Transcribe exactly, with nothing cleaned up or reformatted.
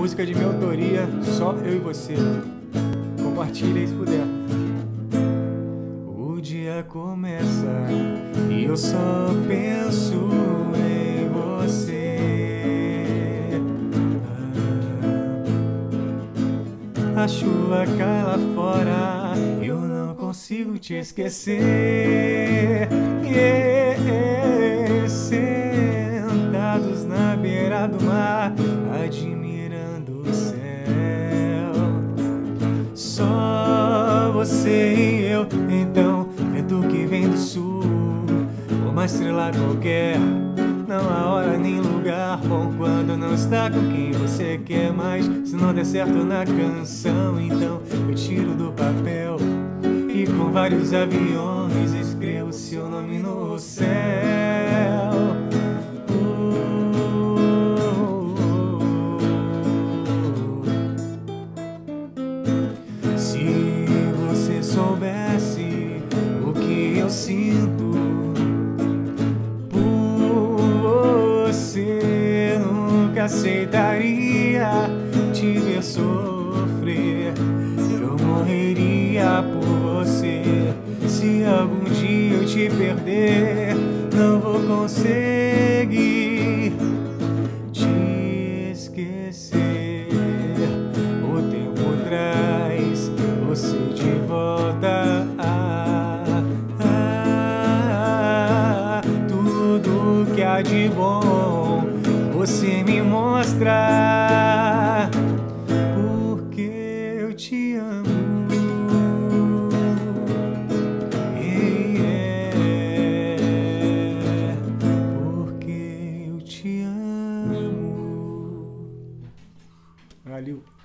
música de minha autoria, só eu e você. Compartilha aí se puder. O dia começa e eu só penso em você. Ah, a chuva cai lá fora, eu não consigo te esquecer. Yeah, sentados na beira do mar, admirando o céu. Só você e eu, então, vento que vem do sul, uma estrela qualquer, não há hora nem lugar bom quando não está com quem você quer. Mas se não der certo na canção, então eu tiro do papel e com vários aviões escrevo seu nome no céu. Se você soubesse o que eu sinto por você, nunca aceitaria te ver sofrer. Eu morreria por você. Se algum dia eu te perder, não vou conseguir te esquecer. O tempo traz você de volta. Ah, ah, tudo que há de bom você me mostra, porque eu te amo. Yeah, porque eu te amo. Valeu.